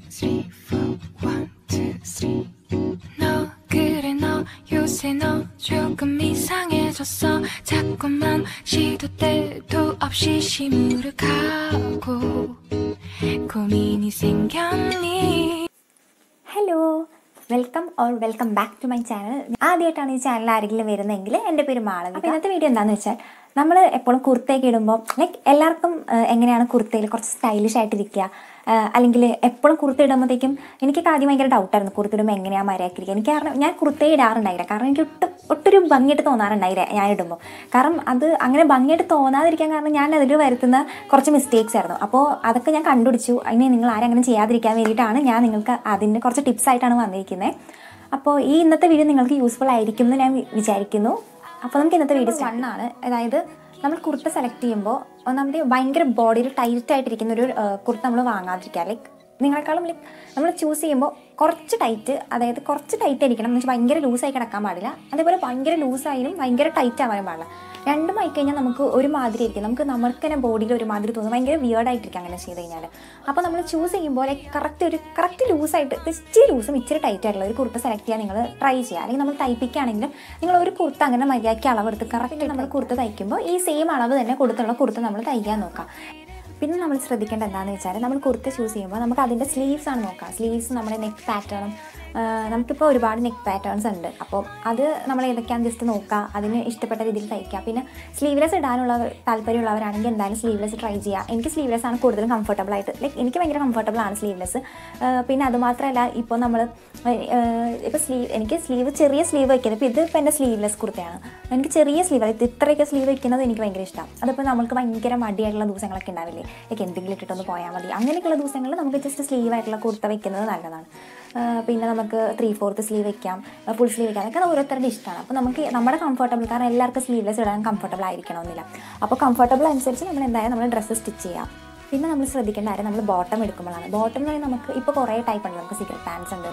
3, 4, 1, 2, 3. 너 그래 너 요새 너 조금 이상해졌어. 자꾸만 시도 때도 없이 시무룩하고 고민이 생겼니. Hello welcome back to my channel. ആദ്യമായിട്ടാണ് ഈ channel ആരെങ്കിലും വരുന്നതെങ്കിൽ എൻ്റെ പേര് മാളവി. അപ്പോൾ ഇന്നത്തെ വീഡിയോ എന്താണെന്ന് വെച്ചാൽ നമ്മൾ എപ്പോഴും കുർത്തയൊക്കെ ഇടുമ്പോൾ എല്ലാവർക്കും എങ്ങനെയാണ് കുർത്തയിൽ കുറച്ച് സ്റ്റൈലിഷ് ആയിട്ടിരിക്കുക, അല്ലെങ്കിൽ എപ്പോഴും കുർത്ത ഇടുമ്പോഴത്തേക്കും എനിക്കൊക്കെ ആദ്യം ഭയങ്കര ഡൗട്ടായിരുന്നു കുർത്ത ഇടുമ്പോൾ എങ്ങനെയാണ് മര്യാദക്കിരിക്കുക. എനിക്ക് കാരണം ഞാൻ കുർത്തയെ ഇടാറുണ്ടായില്ല, കാരണം എനിക്ക് ഒട്ടൊരു ഭംഗിയായിട്ട് തോന്നാറുണ്ടായില്ല ഞാൻ ഇടുമ്പോൾ. കാരണം അത് അങ്ങനെ ഭംഗിയായിട്ട് തോന്നാതിരിക്കാൻ കാരണം ഞാൻ അതിൽ വരുത്തുന്ന കുറച്ച് മിസ്റ്റേക്സ് ആയിരുന്നു. അപ്പോൾ അതൊക്കെ ഞാൻ കണ്ടുപിടിച്ചു. അതിനെ നിങ്ങൾ ആരും അങ്ങനെ ചെയ്യാതിരിക്കാൻ വേണ്ടിയിട്ടാണ് ഞാൻ നിങ്ങൾക്ക് അതിൻ്റെ കുറച്ച് ടിപ്സ് ആയിട്ടാണ് വന്നിരിക്കുന്നത്. അപ്പോൾ ഈ ഇന്നത്തെ വീഡിയോ നിങ്ങൾക്ക് യൂസ്ഫുൾ ആയിരിക്കും എന്ന് ഞാൻ വിചാരിക്കുന്നു. അപ്പോൾ നമുക്ക് ഇന്നത്തെ വീഡിയോ ആണ്. അതായത് നമ്മൾ കുർത്ത സെലക്ട് ചെയ്യുമ്പോൾ ഒന്നാമത് ഭയങ്കര ബോഡിയിൽ ടൈറ്റ് ആയിട്ടിരിക്കുന്ന ഒരു കുർത്ത നമ്മൾ വാങ്ങാതിരിക്കുക. നിങ്ങളെക്കാളും നമ്മൾ ചൂസ് ചെയ്യുമ്പോൾ കുറച്ച് ടൈറ്റ്, അതായത് കുറച്ച് ടൈറ്റ് ആയിരിക്കണം എന്ന് വെച്ചാൽ ഭയങ്കര ലൂസായി കിടക്കാൻ പാടില്ല, അതേപോലെ ഭയങ്കര ലൂസായാലും ഭയങ്കര ടൈറ്റ് ആവാനും പാടില്ല. രണ്ടും ആയിക്കഴിഞ്ഞാൽ നമുക്ക് ഒരുമാതിരി ആയിരിക്കും, നമുക്ക് തന്നെ ബോഡിയിൽ ഒരുമാതിരി തോന്നും, ഭയങ്കര വിയേർഡായിട്ടിരിക്കും അങ്ങനെ ചെയ്ത് കഴിഞ്ഞാൽ. അപ്പോൾ നമ്മൾ ചൂസ് ചെയ്യുമ്പോൾ കറക്റ്റ് ലൂസായിട്ട് ഇച്ചിരി ലൂസും ഇച്ചിരി ടൈറ്റ് ആയിട്ടുള്ള ഒരു കുർത്ത സെലക്ട് ചെയ്യാൻ നിങ്ങൾ ട്രൈ ചെയ്യുക. അല്ലെങ്കിൽ നമ്മൾ തയ്പ്പിക്കുകയാണെങ്കിലും നിങ്ങൾ ഒരു കുർത്ത അങ്ങനെ മര്യാദയ്ക്ക് അളവെടുത്ത് കറക്റ്റ് നമ്മൾ കുർത്ത തയ്ക്കുമ്പോൾ ഈ സെയിം അളവ് തന്നെ കൊടുത്തുള്ള കുർത്ത നമ്മൾ തയ്ക്കാൻ നോക്കാം. പിന്നെ നമ്മൾ ശ്രദ്ധിക്കേണ്ട എന്താണെന്ന് വെച്ചാൽ നമ്മൾ കുർത്ത ചൂസ് ചെയ്യുമ്പോൾ നമുക്ക് അതിൻ്റെ സ്ലീവ്സ് ആണ് നോക്കാം. സ്ലീവ്സ് നമ്മുടെ നെക്ക് പാറ്റേണും നമുക്കിപ്പോൾ ഒരുപാട് നെക്ക് പാറ്റേൺസ് ഉണ്ട്. അപ്പോൾ അത് നമ്മൾ ഏതൊക്കെയാണെന്ന് ജസ്റ്റ് നോക്കുക, അതിന് ഇഷ്ടപ്പെട്ട രീതിയിൽ തയ്ക്കുക. പിന്നെ സ്ലീവ്ലെസ് ഇടാനുള്ള താല്പര്യമുള്ളവരാണെങ്കിൽ എന്തായാലും സ്ലീവ്ലെസ് ട്രൈ ചെയ്യുക. എനിക്ക് സ്ലീവ്ലെസ് ആണ് കൂടുതലും കംഫർട്ടബിൾ ആയിട്ട്, എനിക്ക് ഭയങ്കര കംഫർട്ടബിൾ ആണ് സ്ലീവ്ലെസ്. പിന്നെ അതുമാത്രമല്ല ഇപ്പോൾ നമ്മൾ ഇപ്പോൾ എനിക്ക് ചെറിയ സ്ലീവ് വയ്ക്കുന്നത്, ഇപ്പോൾ ഇതിപ്പോൾ എൻ്റെ സ്ലീവ്ലെസ് കുർത്തയാണ്. എനിക്ക് ചെറിയ സ്ലീവ്, അതായത് ഇത്രയൊക്കെ സ്ലീവ് വയ്ക്കുന്നത് എനിക്ക് ഭയങ്കര ഇഷ്ടമാണ്. അതിപ്പോൾ നമുക്ക് ഭയങ്കര മടിയായിട്ടുള്ള ദിവസങ്ങളൊക്കെ ഉണ്ടാവില്ലേ, എന്തെങ്കിലും ഇട്ടിട്ടൊന്ന് പോയാൽ മതി, അങ്ങനെയൊക്കെയുള്ള ദിവസങ്ങളിൽ നമുക്ക് ജസ്റ്റ് സ്ലീവ് ആയിട്ടുള്ള കുർത്ത വയ്ക്കുന്നത് നല്ലതാണ്. പിന്നെ നമുക്ക് 3/4 സ്ലീവ് വയ്ക്കാം, ഫുൾ സ്ലീവ് വയ്ക്കാം, അതൊക്കെ ഓരോരുത്തരുടെ ഇഷ്ടമാണ്. അപ്പോൾ നമുക്ക് നമ്മുടെ കംഫർട്ടബിൾ, കാരണം എല്ലാവർക്കും സ്ലീവ്ലെസ് ഇടാൻ കംഫർട്ടബിൾ ആയിരിക്കണമെന്നില്ല. അപ്പോൾ കംഫർട്ടബിൾ അനുസരിച്ച് നമ്മൾ എന്തായാലും നമ്മൾ ഡ്രസ്സ് സ്റ്റിച്ച് ചെയ്യാം. പിന്നെ നമ്മൾ ശ്രദ്ധിക്കേണ്ട കാര്യം നമ്മൾ ബോട്ടം എടുക്കുമ്പോഴാണ്. ബോട്ടം എന്ന് പറയുന്നത് നമുക്ക് ഇപ്പോൾ കുറേ ടൈപ്പ് ഉണ്ട്. നമുക്ക് സിഗരറ്റ് പാൻസ് ഉണ്ട്,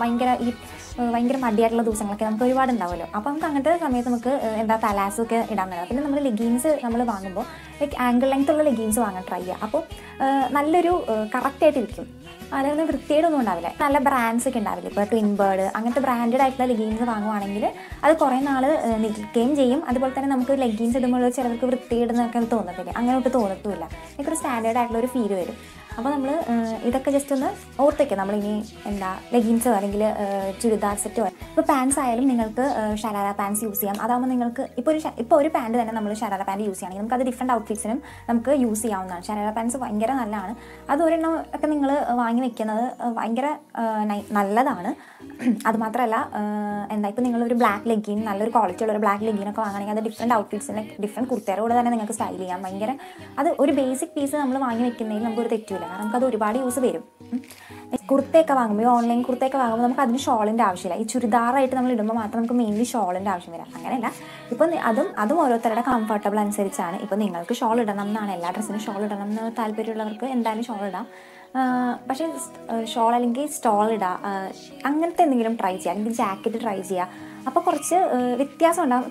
ഭയങ്കര മടിയായിട്ടുള്ള ദിവസങ്ങളൊക്കെ നമുക്ക് ഒരുപാട് ഉണ്ടാവുമല്ലോ. അപ്പോൾ നമുക്ക് അങ്ങനത്തെ സമയത്ത് നമുക്ക് തലാസൊക്കെ ഇടാൻ നല്ലതാണ്. പിന്നെ നമ്മൾ ലെഗീൻസ് നമ്മൾ വാങ്ങുമ്പോൾ ആംഗിൾ ലെങ്ത് ഉള്ള ലെഗീൻസ് വാങ്ങാൻ ട്രൈ ചെയ്യുക. അപ്പോൾ നല്ലൊരു കറക്റ്റായിട്ടിരിക്കും, അതൊന്നും വൃത്തിയേടൊന്നും ഉണ്ടാവില്ല. നല്ല ബ്രാൻഡ്സ് ഒക്കെ ഉണ്ടാവില്ല, ഇപ്പോൾ ട്വിൻ ബേർഡ് അങ്ങനത്തെ ബ്രാൻഡഡ് ആയിട്ടുള്ള ലെഗീൻസ് വാങ്ങുവാണെങ്കിൽ അത് കുറേ നാൾ നിൽക്കുകയും ചെയ്യും. അതുപോലെ തന്നെ നമുക്ക് ലെഗീൻസ് ഇടുമ്പോൾ ചിലർക്ക് വൃത്തിയിടുന്നൊക്കെ തോന്നത്തില്ല, അങ്ങനെ ഒട്ട് തോന്നത്തുമില്ല, എനിക്കൊരു സ്റ്റാൻഡേർഡ് ആയിട്ടുള്ള ഒരു ഫീൽ വരും. അപ്പോൾ നമ്മൾ ഇതൊക്കെ ജസ്റ്റ് ഒന്ന് ഓർത്തേക്കാം. നമ്മളിനി ലെഗീൻസോ അല്ലെങ്കിൽ ചുരിദാർ സെറ്റോ, ഇപ്പോൾ പാൻസ് ആയാലും നിങ്ങൾക്ക് ഷരാര പാൻസ് യൂസ് ചെയ്യാം. അതാകുമ്പോൾ നിങ്ങൾക്ക് ഇപ്പോൾ ഒരു പാൻറ് തന്നെ നമ്മൾ ഷരാര പാൻറ് യൂസ് ചെയ്യുകയാണെങ്കിൽ നമുക്കത് ഡിഫറെൻറ്റ് ഔട്ട്ഫിറ്റ്സിനും നമുക്ക് യൂസ് ചെയ്യാവുന്നതാണ്. ഷരാര പാൻസ് ഭയങ്കര നല്ലതാണ്. അത് ഒരെണ്ണം ഒക്കെ നിങ്ങൾ വാങ്ങി വെക്കുന്നത് ഭയങ്കര നല്ലതാണ്. അതുമാത്രമല്ല ഇപ്പോൾ നിങ്ങളൊരു ബ്ലാക്ക് ലെഗീൻ, നല്ലൊരു ക്വാളിറ്റി ഉള്ള ഒരു ബ്ലാക്ക് ലെഗീനൊക്കെ വാങ്ങുകയാണെങ്കിൽ അത് ഡിഫറെൻറ്റ് ഔട്ട്ഫിറ്റ്സിന് ഡിഫറെൻറ്റ് കുർത്തയോടെ തന്നെ നിങ്ങൾക്ക് സ്റ്റൈൽ ചെയ്യാം. അത് ഒരു ബേസിക് പീസ് നമ്മൾ വാങ്ങി വെക്കുന്നതിൽ നമുക്കൊരു തെറ്റില്ല, കാരണം നമുക്കത് ഒരുപാട് യൂസ് വരും. കുർത്തയൊക്കെ വാങ്ങുമ്പോൾ, ഓൺലൈൻ കുർത്തയൊക്കെ വാങ്ങുമ്പോൾ നമുക്ക് അതിന് ഷോളിൻ്റെ ആവശ്യമില്ല. ഈ ചുരിദാറായിട്ട് നമ്മൾ ഇടുമ്പോൾ മാത്രം നമുക്ക് മെയിൻലി ഷോളിൻ്റെ ആവശ്യം വരാം. അങ്ങനെയല്ല, ഇപ്പോൾ അതും ഓരോരുത്തരുടെ കംഫർട്ടബിൾ അനുസരിച്ചാണ്. ഇപ്പോൾ നിങ്ങൾക്ക് ഷോൾ ഇടണം എന്നാണ്, എല്ലാ ഡ്രസ്സിനും ഷോൾ ഇടണം എന്ന് താല്പര്യമുള്ളവർക്ക് എന്തായാലും ഷോൾ ഇടാം. പക്ഷേ ഷോൾ അല്ലെങ്കിൽ സ്റ്റോൾ ഇടുക, അങ്ങനത്തെ എന്തെങ്കിലും ട്രൈ ചെയ്യുക, അല്ലെങ്കിൽ ജാക്കറ്റ് ട്രൈ ചെയ്യുക. അപ്പോൾ കുറച്ച് വ്യത്യാസം ഉണ്ടാകും,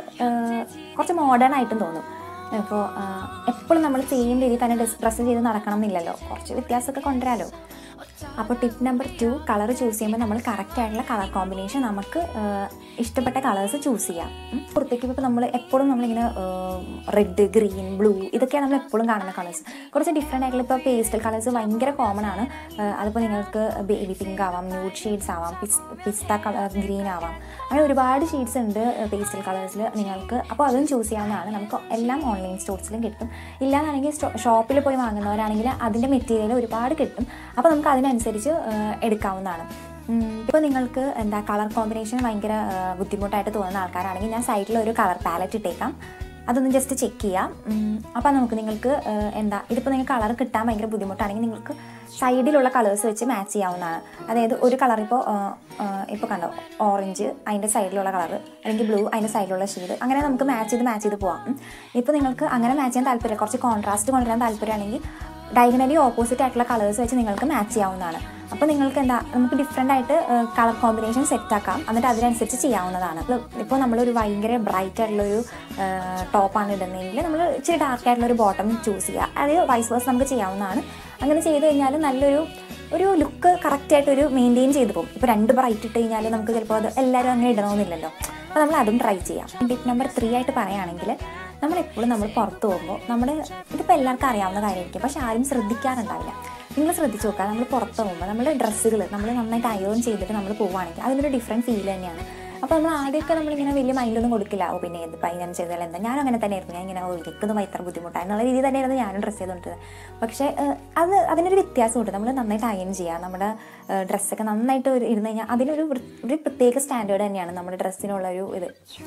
കുറച്ച് മോഡേൺ ആയിട്ടും തോന്നും. ഇപ്പോൾ എപ്പോഴും നമ്മൾ സെയിം രീതിയിൽ തന്നെ ഡ്രസ്സ് ചെയ്ത് നടക്കണം എന്നില്ലല്ലോ, കുറച്ച് വ്യത്യാസമൊക്കെ കൊണ്ടുവരാമല്ലോ. അപ്പോൾ ടിപ്പ് നമ്പർ 2, കളർ ചൂസ് ചെയ്യുമ്പോൾ നമ്മൾ കറക്റ്റായിട്ടുള്ള കളർ കോമ്പിനേഷൻ നമുക്ക് ഇഷ്ടപ്പെട്ട കളേഴ്സ് ചൂസ് ചെയ്യാം. പുറത്തേക്ക് ഇപ്പോൾ നമ്മളിങ്ങനെ റെഡ്, ഗ്രീൻ, ബ്ലൂ ഇതൊക്കെയാണ് നമ്മൾ എപ്പോഴും കാണുന്ന കളേഴ്സ്. കുറച്ച് ഡിഫറെൻ്റ് ആയിട്ടുള്ള ഇപ്പോൾ പേസ്റ്റൽ കളേഴ്സ് ഭയങ്കര കോമൺ ആണ്. അതിപ്പോൾ നിങ്ങൾക്ക് ബേബി പിങ്ക് ആവാം, ന്യൂഡ് ഷെയ്ഡ്സ് ആവാം, പിസ്ത കളർ ഗ്രീൻ ആവാം, അങ്ങനെ ഒരുപാട് ഷെയ്ഡ്സ് ഉണ്ട് പേസ്റ്റൽ കളേഴ്സിൽ നിങ്ങൾക്ക്. അപ്പോൾ അതും ചൂസ് ചെയ്യാവുന്നതാണ്. നമുക്ക് എല്ലാം ഓൺലൈൻ സ്റ്റോർസിലും കിട്ടും. ഇല്ലാന്നാണെങ്കിൽ ഷോപ്പിൽ പോയി വാങ്ങുന്നവരാണെങ്കിൽ അതിൻ്റെ മെറ്റീരിയൽ ഒരുപാട് കിട്ടും. അപ്പോൾ നമുക്ക് അതിനനുസരിച്ച് എടുക്കാവുന്നതാണ്. ഇപ്പോൾ നിങ്ങൾക്ക് കളർ കോമ്പിനേഷൻ ഭയങ്കര ബുദ്ധിമുട്ടായിട്ട് തോന്നുന്ന ആൾക്കാരാണെങ്കിൽ ഞാൻ സൈഡിൽ ഒരു കളർ പാലറ്റ് ഇട്ടേക്കാം, അതൊന്ന് ജസ്റ്റ് ചെക്ക് ചെയ്യാം. അപ്പോൾ നിങ്ങൾക്ക് ഇതിപ്പോൾ നിങ്ങൾക്ക് കളർ കിട്ടാൻ ഭയങ്കര ബുദ്ധിമുട്ടാണെങ്കിൽ നിങ്ങൾക്ക് സൈഡിലുള്ള കളേഴ്സ് വെച്ച് മാച്ച് ചെയ്യാവുന്നതാണ്. അതായത് ഒരു കളർ ഇപ്പോൾ കണ്ടോ, ഓറഞ്ച് അതിൻ്റെ സൈഡിലുള്ള കളർ, അല്ലെങ്കിൽ ബ്ലൂ അതിൻ്റെ സൈഡിലുള്ള ഷെയ്ഡ്, അങ്ങനെ നമുക്ക് മാച്ച് ചെയ്ത് പോവാം. ഇപ്പോൾ നിങ്ങൾക്ക് അങ്ങനെ മാച്ച് ചെയ്യാൻ താല്പര്യം, കുറച്ച് കോൺട്രാസ്റ്റ് കൊണ്ടുവരാൻ താല്പര്യമാണെങ്കിൽ ഡയഗണലി ഓപ്പോസിറ്റ് ആയിട്ടുള്ള കളേഴ്സ് വെച്ച് നിങ്ങൾക്ക് മാച്ച് ചെയ്യാവുന്നതാണ്. അപ്പോൾ നിങ്ങൾക്ക് നമുക്ക് ഡിഫറെൻ്റ് ആയിട്ട് കളർ കോമ്പിനേഷൻ സെറ്റാക്കാം, എന്നിട്ട് അതിനനുസരിച്ച് ചെയ്യാവുന്നതാണ്. ഇപ്പോൾ നമ്മളൊരു ഭയങ്കര ബ്രൈറ്റ് ആയിട്ടുള്ളൊരു ടോപ്പാണ് ഇടുന്നതെങ്കിൽ നമ്മൾ ഇച്ചിരി ഡാർക്ക് ആയിട്ടുള്ളൊരു ബോട്ടം ചൂസ് ചെയ്യുക. അത് വൈസ് വേഴ്സ നമുക്ക് ചെയ്യാവുന്നതാണ്. അങ്ങനെ ചെയ്ത് കഴിഞ്ഞാൽ നല്ലൊരു ഒരു ലുക്ക് കറക്റ്റായിട്ട് ഒരു മെയിൻറ്റെയിൻ ചെയ്ത് പോകും. ഇപ്പോൾ 2 ബ്രൈറ്റ് ഇട്ട് കഴിഞ്ഞാൽ നമുക്ക് ചിലപ്പോൾ അത് എല്ലാവരും അങ്ങനെ ഇടണമെന്നില്ലല്ലോ. അപ്പോൾ നമ്മൾ അതും ട്രൈ ചെയ്യാം. ടിപ്പ് നമ്പർ 3 ആയിട്ട് പറയുകയാണെങ്കിൽ നമ്മളെപ്പോഴും നമ്മൾ പുറത്ത് പോകുമ്പോൾ ഇതിപ്പോൾ എല്ലാവർക്കും അറിയാവുന്ന കാര്യമായിരിക്കും, പക്ഷെ ആരും ശ്രദ്ധിക്കാറുണ്ടാവില്ല. നിങ്ങൾ ശ്രദ്ധിച്ച് നോക്കുക, നമ്മൾ പുറത്ത് പോകുമ്പോൾ നമ്മുടെ ഡ്രസ്സുകൾ നമ്മൾ നന്നായിട്ട് അയൺ ചെയ്തിട്ട് നമ്മൾ പോവുകയാണെങ്കിൽ അതിനൊരു ഡിഫറെൻറ്റ് ഫീൽ തന്നെയാണ്. അപ്പോൾ നമ്മൾ ആദ്യമൊക്കെ നമ്മളിങ്ങനെ വലിയ മൈൻഡൊന്നും കൊടുക്കില്ല. പിന്നെ ഇതിപ്പോൾ അതിനു ചെയ്താൽ എന്താ, ഞാനും അങ്ങനെ തന്നെയായിരുന്നു. ഞാൻ ഇങ്ങനെ എനിക്കൊന്നും ഭയങ്കര ബുദ്ധിമുട്ടാണ് എന്നുള്ള രീതിയിൽ തന്നെയായിരുന്നു ഞാനും ഡ്രസ്സ് ചെയ്തുകൊണ്ടിരുന്നത്. പക്ഷേ അതിനൊരു വ്യത്യാസമുണ്ട്. നമ്മൾ നന്നായിട്ട് അയൺ ചെയ്യുക, നമ്മുടെ ഡ്രസ്സൊക്കെ നന്നായിട്ട് ഇരുന്ന് കഴിഞ്ഞാൽ അതിനൊരു പ്രത്യേക സ്റ്റാൻഡേർഡ് തന്നെയാണ് നമ്മുടെ ഡ്രസ്സിനുള്ളൊരു ഇത്.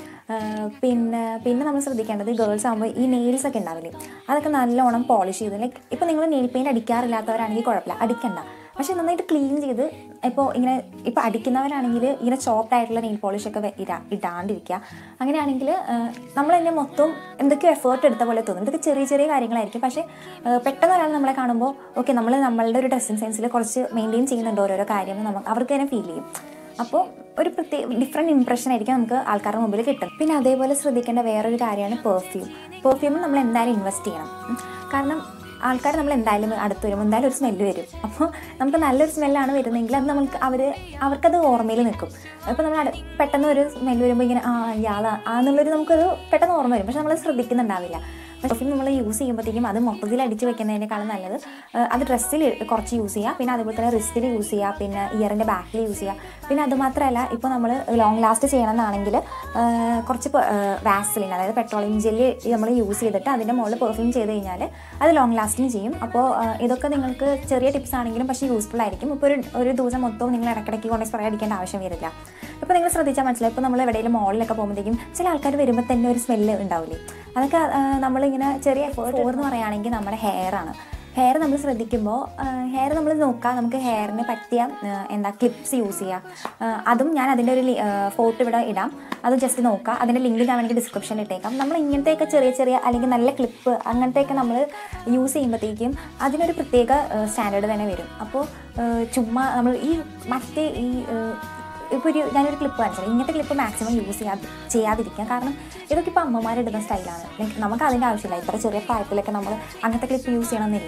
പിന്നെ നമ്മൾ ശ്രദ്ധിക്കേണ്ടത്, ഗേൾസ് ആകുമ്പോൾ ഈ നെയിൽസൊക്കെ ഉണ്ടാവില്ലേ, അതൊക്കെ നല്ലോണം പോളിഷ് ചെയ്ത്, ലൈക്ക് ഇപ്പോൾ നിങ്ങൾ നെയിൽ പെയിൻറ്റ് അടിക്കാറില്ലാത്തവരാണെങ്കിൽ കുഴപ്പമില്ല, അടിക്കണ്ട. പക്ഷെ നന്നായിട്ട് ക്ലീൻ ചെയ്ത് ഇപ്പോൾ അടിക്കുന്നവരാണെങ്കിൽ ഇങ്ങനെ സോഫ്റ്റ് ആയിട്ടുള്ള നെയിൽ പോളിഷൊക്കെ ഇടാണ്ടിരിക്കുക. അങ്ങനെയാണെങ്കിൽ നമ്മൾ തന്നെ മൊത്തം എന്തൊക്കെയോ എഫേർട്ട് എടുത്ത പോലെ തോന്നും. ഇതൊക്കെ ചെറിയ ചെറിയ കാര്യങ്ങളായിരിക്കും, പക്ഷേ പെട്ടെന്ന് ഒരാൾ നമ്മളെ കാണുമ്പോൾ ഓക്കെ നമ്മളുടെ ഒരു ഡ്രസ്സിങ് സെൻസിൽ കുറച്ച് മെയിൻറ്റെയിൻ ചെയ്യുന്നുണ്ട് ഓരോരോ കാര്യം അവർക്ക് തന്നെ ഫീൽ ചെയ്യും. അപ്പോൾ ഒരു ഡിഫറെൻറ്റ് ഇംപ്രഷൻ ആയിരിക്കും നമുക്ക് ആൾക്കാരുടെ മുമ്പിൽ കിട്ടും. പിന്നെ അതേപോലെ ശ്രദ്ധിക്കേണ്ട വേറൊരു കാര്യമാണ് പെർഫ്യൂമിൽ നമ്മൾ എന്തായാലും ഇൻവെസ്റ്റ് ചെയ്യണം. കാരണം ആൾക്കാർ നമ്മൾ എന്തായാലും അടുത്ത് വരുമ്പോൾ എന്തായാലും ഒരു സ്മെല്ല് വരും. അപ്പോൾ നമുക്ക് നല്ലൊരു സ്മെല്ലാണ് വരുന്നതെങ്കിൽ അത് അവർക്കത് ഓർമ്മയിൽ നിൽക്കും. അപ്പോൾ നമ്മൾ പെട്ടെന്ന് ഒരു സ്മെല്ല് വരുമ്പോൾ ഇങ്ങനെ എന്നുള്ളൊരു നമുക്കൊരു പെട്ടെന്ന് ഓർമ്മ വരും, പക്ഷെ നമ്മൾ ശ്രദ്ധിക്കുന്നുണ്ടാവില്ല. പെർഫ്യൂം നമ്മൾ യൂസ് ചെയ്യുമ്പോഴത്തേക്കും അത് മൊത്തത്തിൽ അടിച്ച് വെക്കുന്നതിനേക്കാളും നല്ലത് അത് ഡ്രസ്സിൽ കുറച്ച് യൂസ് ചെയ്യുക, പിന്നെ അതുപോലെ തന്നെ റിസ്റ്റിൽ യൂസ് ചെയ്യുക, പിന്നെ ഇയറിൻ്റെ ബാക്കിൽ യൂസ് ചെയ്യുക. പിന്നെ അതുമാത്രമല്ല, ഇപ്പോൾ നമ്മൾ ലോങ് ലാസ്റ്റ് ചെയ്യണമെന്നാണെങ്കിൽ കുറച്ച് വാസലിൻ, അതായത് പെട്രോളിയം ജെല്ലി നമ്മൾ യൂസ് ചെയ്തിട്ട് അതിൻ്റെ മുകളിൽ പെർഫ്യൂം ചെയ്ത് കഴിഞ്ഞാൽ അത് ലോങ് ലാസ്റ്റിങ് ചെയ്യും. അപ്പോൾ ഇതൊക്കെ നിങ്ങൾക്ക് ചെറിയ ടിപ്സ് ആണെങ്കിലും പക്ഷേ യൂസ്ഫുൾ ആയിരിക്കും. ഇപ്പോൾ ഒരു ദിവസം മൊത്തവും നിങ്ങൾ ഇടയ്ക്കിടയ്ക്ക് കൊണ്ട് സ്പ്രേ അടിക്കേണ്ട ആവശ്യം വരില്ല. ഇപ്പോൾ നിങ്ങൾ ശ്രദ്ധിച്ചാൽ മനസ്സിലായി, ഇപ്പോൾ നമ്മൾ എവിടെയെങ്കിലും മോളിലൊക്കെ പോകുമ്പോഴത്തേക്കും ചില ആൾക്കാർ വരുമ്പോൾ തന്നെ ഒരു സ്മെല്ല് ഉണ്ടാവില്ലേ, അതൊക്കെ നമ്മളിങ്ങനെ ചെറിയ എഫേർട്ട് എന്ന് പറയുകയാണെങ്കിൽ നമ്മുടെ ഹെയർ നമ്മൾ ശ്രദ്ധിക്കുമ്പോൾ ഹെയർ നമ്മൾ നോക്കുക, നമുക്ക് ഹെയറിന് പറ്റിയ ക്ലിപ്സ് യൂസ് ചെയ്യുക. അതും ഞാൻ അതിൻ്റെ ഒരു ഫോട്ടോ ഇവിടെ ഇടാം, അത് ജസ്റ്റ് നോക്കുക. അതിൻ്റെ ലിങ്ക് ഞാൻ വേണമെങ്കിൽ ഡിസ്ക്രിപ്ഷനിൽ ഇട്ടേക്കാം. നമ്മൾ ഇങ്ങനത്തെയൊക്കെ ചെറിയ അല്ലെങ്കിൽ നല്ല ക്ലിപ്പ് അങ്ങനത്തെയൊക്കെ നമ്മൾ യൂസ് ചെയ്യുമ്പോഴത്തേക്കും അതിനൊരു പ്രത്യേക സ്റ്റാൻഡേർഡ് തന്നെ വരും. അപ്പോൾ ചുമ്മാ നമ്മൾ ഇപ്പോൾ ഞാനൊരു ക്ലിപ്പ് കാണിച്ചത്, ഇങ്ങനത്തെ ക്ലിപ്പ് മാക്സിമം യൂസ് ചെയ്യാതിരിക്കുക. കാരണം ഇതൊക്കെ ഇപ്പോൾ അമ്മമാരിടുന്ന സ്റ്റൈലാണ്. ലൈക്ക് നമുക്ക് അതിൻ്റെ ആവശ്യമില്ല. ഇത്ര ചെറിയ പ്രായത്തിലൊക്കെ നമ്മൾ അങ്ങനത്തെ ക്ലിപ്പ് യൂസ് ചെയ്യണമെന്നില്ല.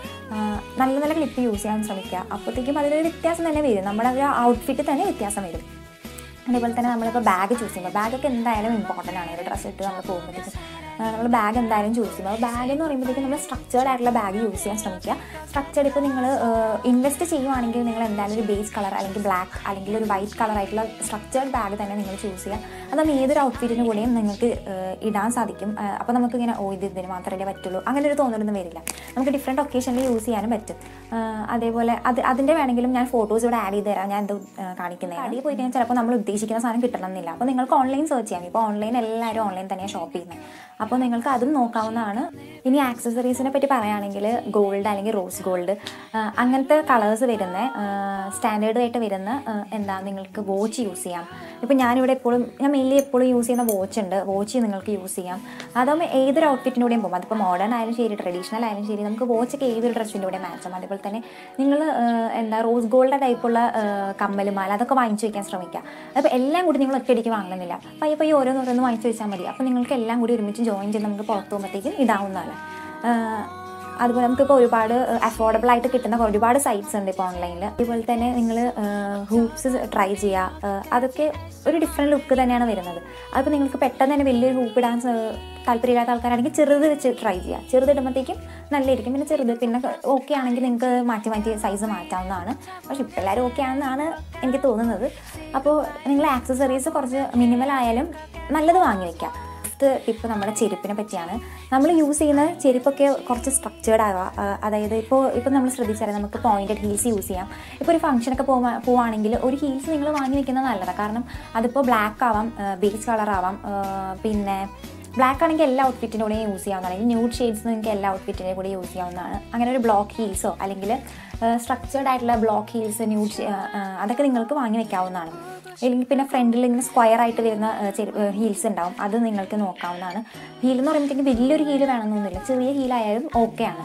നല്ല ക്ലിപ്പ് യൂസ് ചെയ്യാൻ ശ്രമിക്കുക. അപ്പോഴത്തേക്കും അതിലൊരു വ്യത്യാസം തന്നെ വരും, നമ്മുടെ ഒരു ഔട്ട്ഫിറ്റ് തന്നെ വ്യത്യാസം വരും. അതേപോലെ തന്നെ നമ്മളിപ്പോൾ ബാഗ് ചൂസ് ചെയ്യുമ്പോൾ, ബാഗൊക്കെ എന്തായാലും ഇമ്പോർട്ടൻ്റ് ആണ്. ഒരു ഡ്രസ്സ് ഇട്ട് നമ്മൾ പോകുമ്പോഴത്തേക്കും നമ്മൾ ബാഗ് എന്തായാലും ചൂസ് ചെയ്യുമ്പോൾ, ബാഗ് എന്ന് പറയുമ്പോഴത്തേക്കും നമ്മൾ സ്ട്രക്ചേർഡ് ആയിട്ടുള്ള ബാഗ് യൂസ് ചെയ്യാൻ ശ്രമിക്കുക. സ്ട്രക്ചേർഡ് ഇപ്പോൾ നിങ്ങൾ ഇൻവെസ്റ്റ് ചെയ്യുവാണെങ്കിൽ നിങ്ങൾ എന്തായാലും ഒരു ബേസ് കളർ അല്ലെങ്കിൽ ബ്ലാക്ക് അല്ലെങ്കിൽ ഒരു വൈറ്റ് കളർ ആയിട്ടുള്ള സ്ട്രക്ചേർഡ് ബാഗ് തന്നെ നിങ്ങൾ ചൂസ് ചെയ്യുക. അതാകുമ്പോൾ ഏതൊരു ഔട്ട്ഫിറ്റിന് കൂടെയും നിങ്ങൾക്ക് ഇടാൻ സാധിക്കും. അപ്പോൾ നമുക്കിങ്ങനെ ഇതിന് മാത്രമേ പറ്റുള്ളൂ അങ്ങനെ ഒരു തോന്നലൊന്നും വരില്ല. നമുക്ക് ഡിഫറെൻറ്റ് ഒക്കേഷനിൽ യൂസ് ചെയ്യാനും പറ്റും. അതേപോലെ അതിൻ്റെ വേണമെങ്കിലും ഞാൻ ഫോട്ടോസ് ഇവിടെ ആഡ് ചെയ്ത് തരാം. ഞാൻ എന്തോ കാണിക്കുന്നത് അടിയിൽ പോയി കഴിഞ്ഞാൽ ചിലപ്പോൾ നമ്മൾ ഉദ്ദേശിക്കുന്ന സാധനം കിട്ടണമെന്നില്ല. അപ്പോൾ നിങ്ങൾക്ക് ഓൺലൈൻ സെർച്ച് ചെയ്യാം. ഇപ്പോൾ എല്ലാവരും ഓൺലൈൻ തന്നെയാണ് ഷോപ്പ് ചെയ്യുന്നത്. അപ്പോൾ നിങ്ങൾക്ക് അതും നോക്കാവുന്നതാണ്. ഇനി ആക്സസറീസിനെ പറ്റി പറയുകയാണെങ്കിൽ ഗോൾഡ് അല്ലെങ്കിൽ റോസ് ഗോൾഡ് അങ്ങനത്തെ കളേഴ്സ് വരുന്ന സ്റ്റാൻഡേർഡ് ആയിട്ട് വരുന്ന നിങ്ങൾക്ക് വാച്ച് യൂസ് ചെയ്യാം. ഇപ്പോൾ ഞാൻ മെയിൻലി എപ്പോഴും യൂസ് ചെയ്യുന്ന വാച്ച് നിങ്ങൾക്ക് യൂസ് ചെയ്യാം. അതാകുമ്പോൾ ഏതൊരു ഔട്ട്ഫിറ്റിൻ്റെ കൂടെയും പോകും. അതിപ്പോൾ മോഡേൺ ആയാലും ശരി ട്രഡീഷണൽ ആയാലും ശരി നമുക്ക് വാച്ചൊക്കെ ഏതൊരു ഡ്രസ്സിൻ്റെ കൂടെ മാച്ച് ആവും. അതേപോലെ തന്നെ നിങ്ങൾ റോസ് ഗോൾഡ് ടൈപ്പുള്ള കമ്മലുമാല അതൊക്കെ വാങ്ങിച്ചു വയ്ക്കാൻ ശ്രമിക്കുക. അപ്പോൾ എല്ലാം കൂടി നിങ്ങൾ ഒറ്റയടിക്ക് വാങ്ങണമെന്നില്ല. പയ്യെ ഓരോന്ന് വാങ്ങിച്ചു വെച്ചാൽ മതി. അപ്പോൾ നിങ്ങൾക്ക് എല്ലാം കൂടി ഒരുമിച്ച് ജോയിൻ ചെയ്ത് നമുക്ക് പുറത്ത് പോകുമ്പോഴത്തേക്കും ഇതാവുന്നതാണ്. അതുപോലെ നമുക്കിപ്പോൾ ഒരുപാട് അഫോർഡബിൾ ആയിട്ട് കിട്ടുന്ന ഒരുപാട് സൈറ്റ്സ് ഉണ്ട് ഇപ്പോൾ ഓൺലൈനിൽ. അതുപോലെ തന്നെ നിങ്ങൾ ഹൂപ്സ് ട്രൈ ചെയ്യുക. അതൊക്കെ ഒരു ഡിഫറെൻറ്റ് ലുക്ക് തന്നെയാണ് വരുന്നത്. അതിപ്പോൾ നിങ്ങൾക്ക് പെട്ടെന്ന് തന്നെ വലിയൊരു ഹൂപ്പ് ഇടാൻ താല്പര്യമില്ലാത്ത ആൾക്കാരാണെങ്കിൽ ചെറുത് വെച്ച് ട്രൈ ചെയ്യുക. ചെറുതിടുമ്പോഴത്തേക്കും നല്ലതായിരിക്കും. പിന്നെ ഓക്കെ ആണെങ്കിൽ നിങ്ങൾക്ക് മാറ്റി സൈസ് മാറ്റാവുന്നതാണ്. പക്ഷെ ഇപ്പോൾ എല്ലാവരും ഓക്കെ ആണെന്നാണ് എനിക്ക് തോന്നുന്നത്. അപ്പോൾ നിങ്ങൾ ആക്സസറീസ് കുറച്ച് മിനിമൽ ആയാലും നല്ലത് വാങ്ങി വയ്ക്കുക. ടിപ്പ് നമ്മുടെ ചെരുപ്പിനെ പറ്റിയാണ്. നമ്മൾ യൂസ് ചെയ്യുന്ന ചെരുപ്പൊക്കെ കുറച്ച് സ്ട്രക്ചേർഡ് ആവുക. അതായത് ഇപ്പോൾ നമ്മൾ ശ്രദ്ധിച്ചാൽ നമുക്ക് പോയിൻറ്റഡ് ഹീൽസ് യൂസ് ചെയ്യാം. ഇപ്പോൾ ഒരു ഫംഗ്ഷനൊക്കെ പോവുകയാണെങ്കിൽ ഒരു ഹീൽസ് നിങ്ങൾ വാങ്ങി വെക്കുന്നത് നല്ലതാണ്. കാരണം അതിപ്പോൾ ബ്ലാക്ക് ആവാം, ബേസ് കളർ ആവാം. പിന്നെ ബ്ലാക്ക് ആണെങ്കിൽ എല്ലാ ഔട്ട്ഫിറ്റിൻ്റെ കൂടെ യൂസ് ചെയ്യാവുന്നതാണ്. ന്യൂഡ് ഷെയ്ഡ്സ് നിങ്ങൾക്ക് എല്ലാ ഔട്ട്ഫിറ്റിൻ്റെ കൂടെ യൂസ് ചെയ്യാവുന്നതാണ്. അങ്ങനെ ഒരു ബ്ലോക്ക് ഹീൽസോ അല്ലെങ്കിൽ സ്ട്രക്ചേർഡ് ആയിട്ടുള്ള ബ്ലോക്ക് ഹീൽസ് അതൊക്കെ നിങ്ങൾക്ക് വാങ്ങി വെക്കാവുന്നതാണ്. അല്ലെങ്കിൽ പിന്നെ ഫ്രണ്ടിൽ ഇങ്ങനെ സ്ക്വയർ ആയിട്ട് വരുന്ന ഹീൽസ് ഉണ്ടാവും, അത് നിങ്ങൾക്ക് നോക്കാവുന്നതാണ്. ഹീൽ എന്ന് പറയുമ്പോഴത്തേക്കും വലിയൊരു ഹീൽ വേണമെന്നൊന്നുമില്ല, ചെറിയ ഹീലായാലും ഓക്കെയാണ്.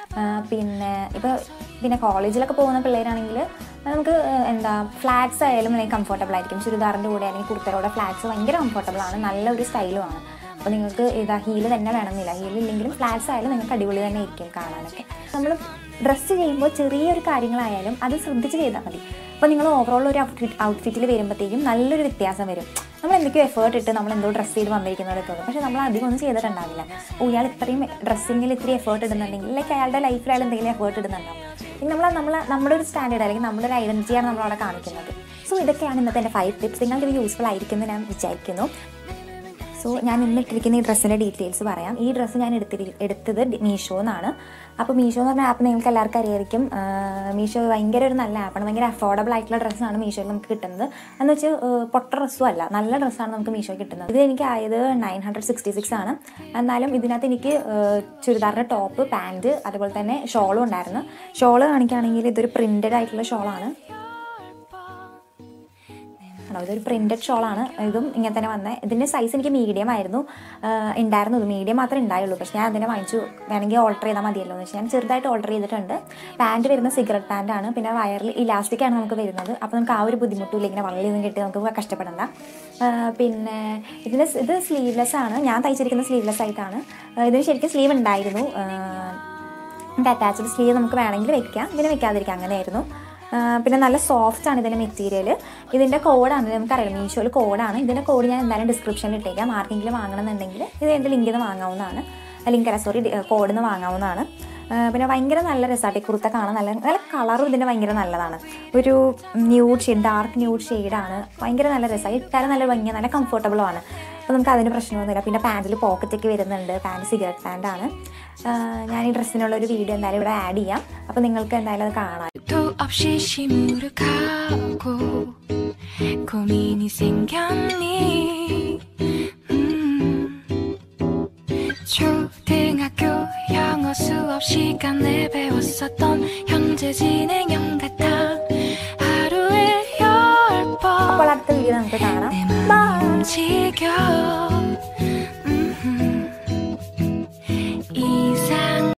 പിന്നെ കോളേജിലൊക്കെ പോകുന്ന പിള്ളേരാണെങ്കിൽ നമുക്ക് ഫ്ലാറ്റ്സ് ആയാലും അല്ലെങ്കിൽ കംഫർട്ടബിൾ ആയിരിക്കും. ചുരിദാറിൻ്റെ കൂടെ അല്ലെങ്കിൽ കുർത്തയുടെ ഫ്ലാറ്റ്സ് ഭയങ്കര കംഫർട്ടബിളാണ്, നല്ലൊരു സ്റ്റൈലുമാണ്. അപ്പോൾ നിങ്ങൾക്ക് ഹീല് തന്നെ വേണമെന്നില്ല. ഹീലില്ലെങ്കിലും ഫ്ലാറ്റ്സ് ആയാലും നിങ്ങൾക്ക് അടിപൊളി തന്നെ ഇരിക്കും കാണാനൊക്കെ. നമ്മൾ ഡ്രസ്സ് ചെയ്യുമ്പോൾ ചെറിയൊരു കാര്യങ്ങളായാലും അത് ശ്രദ്ധിച്ച് ചെയ്താൽ മതി. അപ്പോൾ നിങ്ങൾ ഓവറോൾ ഒരു ഔട്ട്ഫിറ്റിൽ വരുമ്പോഴത്തേക്കും നല്ലൊരു വ്യത്യാസം വരും. നമ്മൾ എന്തൊക്കെയോ എഫേർട്ട് ഇട്ട് നമ്മൾ എന്തോ ഡ്രസ്സ് ചെയ്ത് വന്നിരിക്കുന്നത് തോന്നും, പക്ഷേ നമ്മൾ അധികം ഒന്നും ചെയ്തിട്ടുണ്ടാവില്ല. ഇയാൾ ഇത്രയും ഡ്രസ്സിങ്ങിൽ ഇത്രയും എഫേർട്ട് ഇടുന്നുണ്ടെങ്കിൽ ലൈക്ക് അയാളുടെ ലൈഫിൽ അയാൾ എന്തെങ്കിലും എഫേർട്ട് ഇടുന്നുണ്ടാവും. നമ്മുടെ ഒരു സ്റ്റാൻഡേർഡ് അല്ലെങ്കിൽ നമ്മുടെ ഒരു ഐഡൻറ്റിറ്റിയാണ് നമ്മളവിടെ കാണിക്കുന്നത്. സോ ഇതൊക്കെയാണ് ഇന്നത്തെ എൻ്റെ 5 ടിപ്സ്. നിങ്ങൾക്ക് ഇത് യൂസ്ഫുൾ ആയിരിക്കുമെന്ന് ഞാൻ വിചാരിക്കുന്നു. സോ ഞാൻ ഇന്നിട്ടിരിക്കുന്ന ഈ ഡ്രസ്സിൻ്റെ ഡീറ്റെയിൽസ് പറയാം. ഈ ഡ്രസ്സ് ഞാൻ എടുത്തത് മീഷോ എന്നാണ്. അപ്പോൾ മീഷോ എന്ന് പറഞ്ഞ ആപ്പ് നിങ്ങൾക്ക് എല്ലാവർക്കും അറിയായിരിക്കും. മീഷോ ഭയങ്കര ഒരു നല്ല ആപ്പാണ്. ഭയങ്കര അഫോർഡബിൾ ആയിട്ടുള്ള ഡ്രസ്സാണ് മീഷോയിൽ നമുക്ക് കിട്ടുന്നത്. എന്ന് വെച്ച് പൊട്ട ഡ്രസ്സും അല്ല, നല്ല ഡ്രസ്സാണ് നമുക്ക് മീഷോ കിട്ടുന്നത്. ഇത് എനിക്ക് ആയത് 966 ആണ്. എന്നാലും ഇതിനകത്ത് എനിക്ക് ചുരിദാറിൻ്റെ ടോപ്പ്, പാൻറ്റ്, അതുപോലെ തന്നെ ഷോളും ഉണ്ടായിരുന്നു. ഷോള് കാണിക്കുകയാണെങ്കിൽ ഇതൊരു പ്രിൻറ്റഡ് ആയിട്ടുള്ള ഷോളാണ്. ഇതൊരു പ്രിൻറ്റഡ് ഷോളാണ്. ഇതും ഇങ്ങനെ തന്നെ വന്നത്. ഇതിൻ്റെ സൈസ് എനിക്ക് മീഡിയം ആയിരുന്നു ഉണ്ടായിരുന്നു. ഇത് മീഡിയം മാത്രമേ ഉണ്ടായുള്ളൂ. പക്ഷേ ഞാൻ അതിനെ വാങ്ങിച്ചു. വേണമെങ്കിൽ ഓൾട്ടർ ചെയ്താൽ മതിയല്ലോ എന്ന് വെച്ചാൽ ഞാൻ ചെറുതായിട്ട് ഓൾട്ടർ ചെയ്തിട്ടുണ്ട്. പാൻറ്റ് വരുന്നത് സിഗരറ്റ് പാൻറ്റാണ്. പിന്നെ വയറിൽ ഇലാസ്റ്റിക്കാണ് നമുക്ക് വരുന്നത്. അപ്പോൾ നമുക്ക് ആ ഒരു ബുദ്ധിമുട്ടില്ല. ഇങ്ങനെ വള്ളിയൊന്നും കെട്ടി നമുക്ക് കഷ്ടപ്പെടണ്ട. പിന്നെ ഇത് സ്ലീവ്ലെസ് ആണ്. ഞാൻ തയ്ച്ചിരിക്കുന്ന സ്ലീവ്ലെസ് ആയിട്ടാണ്. ഇതിന് ശരിക്കും സ്ലീവ് ഉണ്ടായിരുന്നു. അറ്റാച്ച്ഡ് സ്ലീവ് നമുക്ക് വേണമെങ്കിൽ വെക്കാം, ഇതിന് വെക്കാതിരിക്കാം, അങ്ങനെയായിരുന്നു. പിന്നെ നല്ല സോഫ്റ്റ് ആണ് ഇതിൻ്റെ മെറ്റീരിയൽ. ഇതിൻ്റെ കോഡാണ്, നമുക്കറിയാം മീഷോയിൽ കോഡാണ്. ഇതിൻ്റെ കോഡ് ഞാൻ എന്തായാലും ഡിസ്ക്രിപ്ഷനിൽ ഇട്ടേക്കാം. ആർക്കെങ്കിലും വാങ്ങണമെന്നുണ്ടെങ്കിൽ ഇത് എൻ്റെ ലിങ്കിൽ നിന്ന് വാങ്ങാവുന്നതാണ്. കോഡിൽ നിന്ന് വാങ്ങാവുന്നതാണ്. പിന്നെ ഭയങ്കര നല്ല രസമായിട്ട് ഈ കുർത്ത കാണാൻ. നല്ല കളറും ഇതിൻ്റെ ഭയങ്കര നല്ലതാണ്. ഒരു ന്യൂഡ് ഷെയ്ഡ്, ഡാർക്ക് ന്യൂഡ് ഷെയ്ഡാണ്. ഭയങ്കര നല്ല രസമാണ്. ഇട്ടാലും നല്ല ഭംഗിയാണ്, നല്ല കംഫർട്ടബിളുമാണ്. അപ്പോൾ നമുക്ക് അതിന് പ്രശ്നമൊന്നുമില്ല. പിന്നെ പാൻറ്റിൽ പോക്കറ്റൊക്കെ വരുന്നുണ്ട്. പാൻറ്റ് സിഗരറ്റ് പാൻറ്റാണ്. ഞാൻ ഈ ഡ്രസ്സിനുള്ളൊരു വീഡിയോ എന്തായാലും ഇവിടെ ആഡ് ചെയ്യാം. അപ്പോൾ നിങ്ങൾക്ക് എന്തായാലും അത് കാണാം. 초등학교 영어 수업 시간에 배웠었던 형제 진행형 같아 하루에 10번 അപ്പോൾ അടുത്ത വീഡിയോ നമുക്ക് കാണാം. ബൈ.